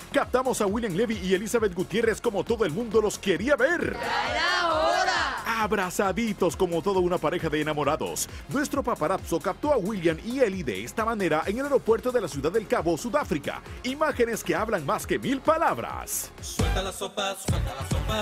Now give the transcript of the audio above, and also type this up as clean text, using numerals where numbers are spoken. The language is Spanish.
Captamos a William Levy y Elizabeth Gutiérrez como todo el mundo los quería ver. ¡Ya era hora! Abrazaditos como toda una pareja de enamorados. Nuestro paparazzo captó a William y Ellie de esta manera en el aeropuerto de la ciudad del Cabo, Sudáfrica. Imágenes que hablan más que 1000 palabras. Suelta la sopa, suelta la sopa.